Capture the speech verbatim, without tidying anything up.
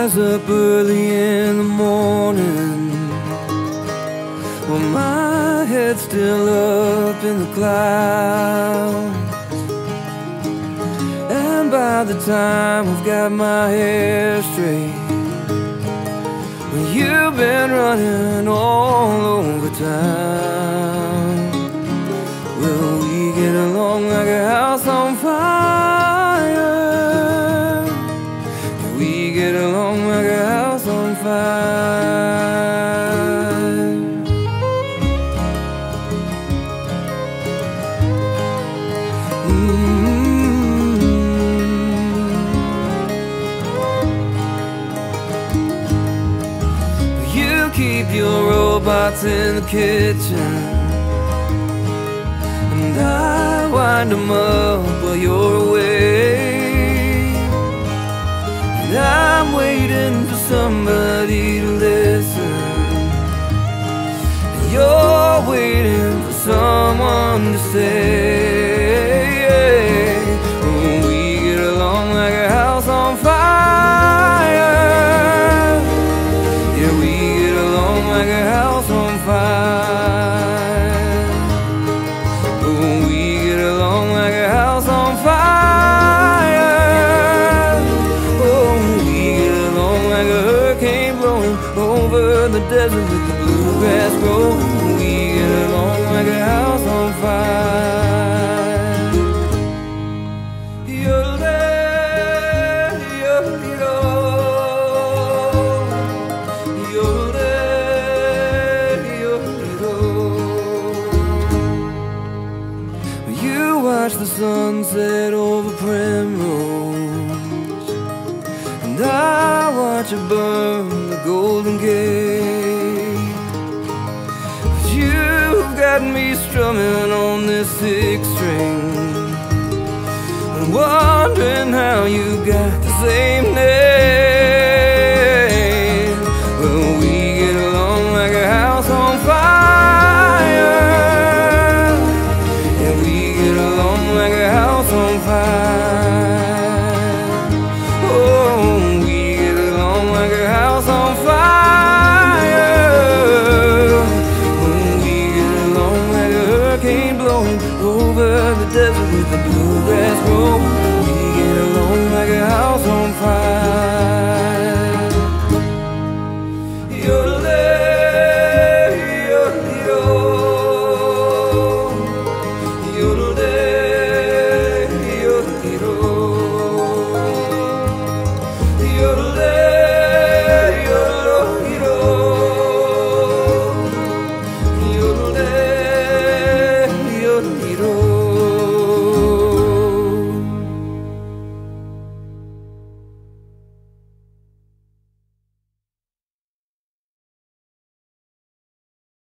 rise up early in the morning, well, my head's still up in the clouds. And by the time I've got my hair straight, well, you've been running all over town. Will we get along like a house on fire? Can we get along like a house on fire? Mm-hmm. You keep your robots in the kitchen, I wind them up while you're away. And I'm waiting for somebody to listen, and you're waiting for someone to say, oh, we get along like a house on fire. Yeah, we get along like a house on fire. Over the desert with the bluegrass growing, we get along like a house on fire. Yodelay, yodelay, yodelay, yodelay. You watch the sunset over Primrose, and I watch it burn the Golden Gate. But you've got me strumming on this six string, and wondering how you got the same name.